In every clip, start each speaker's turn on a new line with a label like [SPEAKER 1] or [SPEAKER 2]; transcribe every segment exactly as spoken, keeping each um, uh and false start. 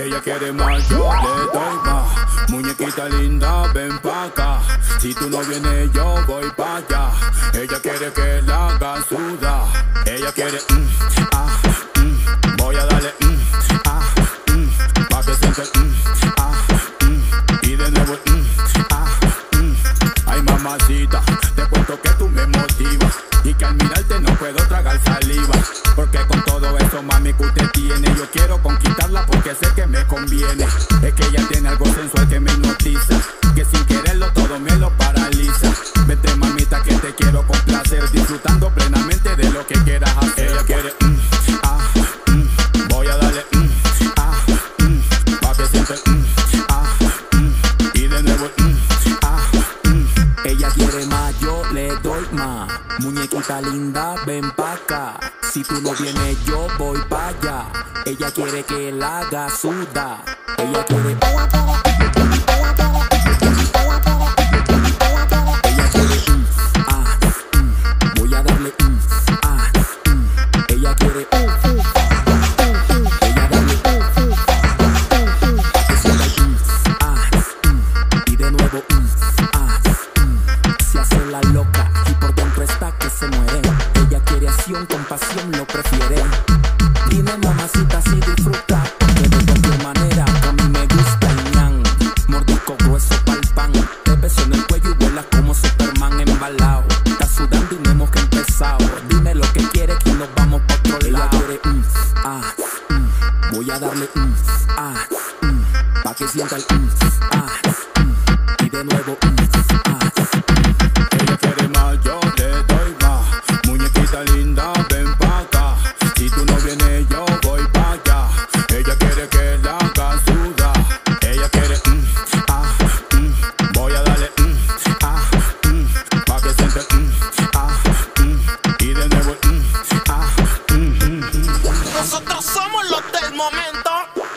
[SPEAKER 1] Ella quiere más, yo le doy más. Muñequita linda, ven pa' acá. Si tú no vienes, yo voy pa' allá. Ella quiere que la haga sudar. Ella quiere, mm, ah, mm. Voy a darle, mm, ah, mm. Pa' que siente, mm, ah, mm. Y de nuevo, mm, ah, mm. Ay, mamacita, te cuento que tú me motivas. Y que al mirarte no puedo tragar saliva. Porque con todo eso, mami, que usted tiene, yo quiero conquistarla porque sé que me conviene. Es que ella tiene algo sensual que me hipnotiza, que sin quererlo todo me lo paraliza. Vete, mamita, que te quiero complacer, disfrutando plenamente de lo que quieras hacer. Ella quiere, mm, ah, mm. Voy a darle, mm, ah, mm. Pa' que siente, mm, ah, mm. Y de nuevo, mm, ah, mm.
[SPEAKER 2] Ella quiere más, yo le doy más. Muñequita linda, ven pa' acá. Si tú no vienes, yo voy pa' allá. Ella quiere que la haga sudar. Ella quiere, ella quiere, mm, ah, mm. Voy a darle, mm, ah, mm. Ella quiere, uh, uh, uh, uh. Ella darle, uh, uh, uh, uh. Pa' que sienta el, mm, ah, mm. Y de nuevo, mm, ah, mm. Se hace la loca y por dentro está que se muere. Ella quiere acción, compasión, lo prefiere. Dime, mamacita, si disfruta, que de cualquier manera que a mí me gusta el ñan. Mordisco grueso pa'l pan, te beso en el cuello y vuelas como Superman embalado. Estás sudando y no hemos que empezado. Dime lo que quieres que nos vamos pa' otro lado. Ella quiere, mm, ah, mm. Voy a darle, mm, ah, mm. Pa' que sienta el, mm, ah, mm. Y de nuevo, mm, ah, mm.
[SPEAKER 1] Ella quiere más, yo le doy más. Muñequita linda, ven pa' acá. Si tú no vienes, yo voy pa' allá. Ella quiere que la haga sudar. Ella quiere, mm, ah, mm. Voy a darle, mm, ah, mm. Pa' que siente, mm, ah, mm. Y de nuevo, mm, ah, mm, mm, mm.
[SPEAKER 3] Nosotros somos los del momento.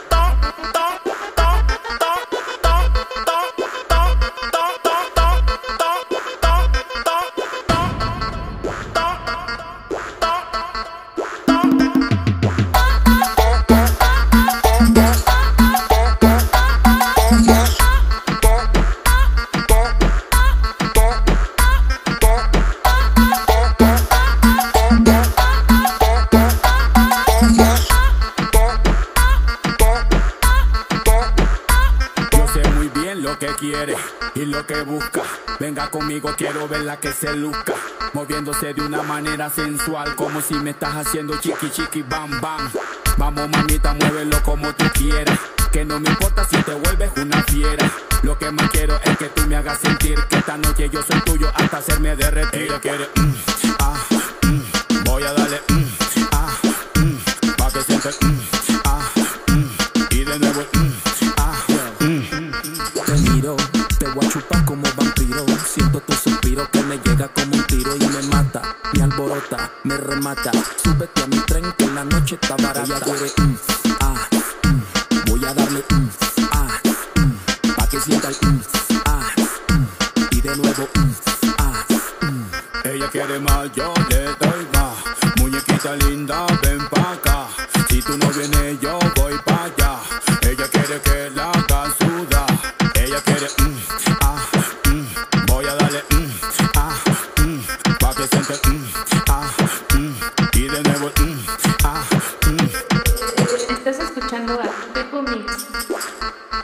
[SPEAKER 1] Lo que quiere y lo que busca. Venga conmigo, quiero verla que se luzca, moviéndose de una manera sensual, como si me estás haciendo chiqui chiqui bam bam. Vamos, mamita, muévelo como tú quieras, que no me importa si te vuelves una fiera. Lo que más quiero es que tú me hagas sentir que esta noche yo soy tuyo hasta hacerme derretir. Ella quiere, mm, ah, mm. Voy a darle, mm, ah, mm. Pa' que siente, mm, ah, mm. Y de nuevo, mm, ah, mm.
[SPEAKER 2] Te miro, te voy a chupar como vampiro. Siento tu suspiro que me llega como un tiro y me mata, me alborota, me remata. Súbete a mi tren que la noche está barata. Ella quiere, mm, ah, mm. Voy a darle, mm, ah, mm. Pa' que sienta el, mm, ah, mm. Y de nuevo, mm, ah, mm.
[SPEAKER 1] Ella quiere más, yo le doy más. Muñequita linda, ven pa' acá. Si tú no vienes, yo voy pa' allá. Ella quiere que la haga sudar. Ella quiere, mm, ah, mm. Voy a darle, mm, ah, mm. Pa' que siente, mm, ah, mm. Y de nuevo, mm, ah, mm.
[SPEAKER 4] Estás escuchando a Pepo Mix.